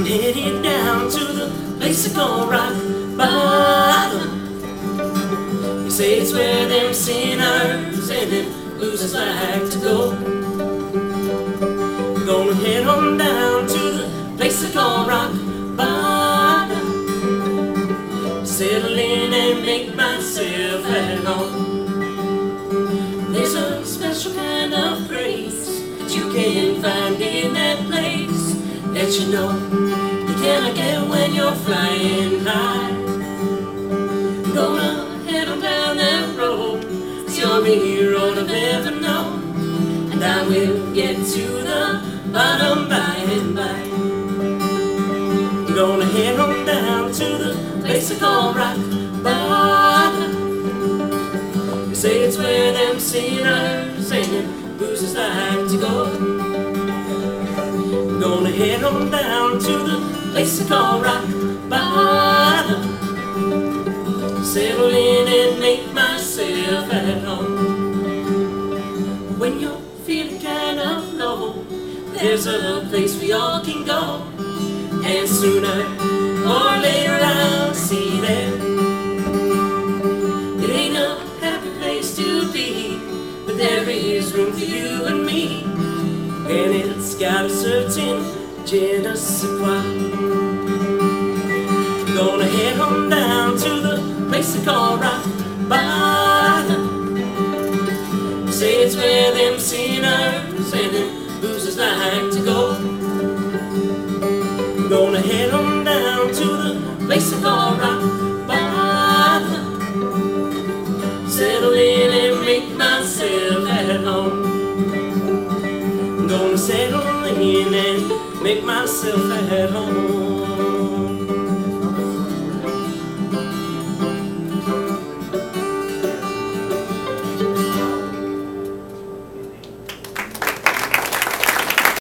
headed down to the place they call Rock Bottom. You say it's where them sinners and them losers like to go. Gonna head on down to the place they call Rock Bottom. Settle in and make myself at home. There's a special kind of grace that you can find in that place that you know you cannot get when you're flying high. Gonna head on down that road, it's the only road I've ever known, and I will get to the bottom by and by. Gonna head on down to the place they call Rock Bottom. They say it's where them sinners and them losers like to go. Gonna head on down to the place they call Rock Bottom. Settle in and make myself at home. When you're feeling kind of low, there's a place we all can go, and sooner or later I'll see there. It ain't a happy place to be, but there is room for you and me, and it's got a certain je ne sais quoi. Gonna head on down to the place they call Rock Bottom. Say it's where them sinners and them losers like to go. Gonna head on down to the place they call Rock Bottom. Settle in and make myself at home. Gonna settle in and make myself at home.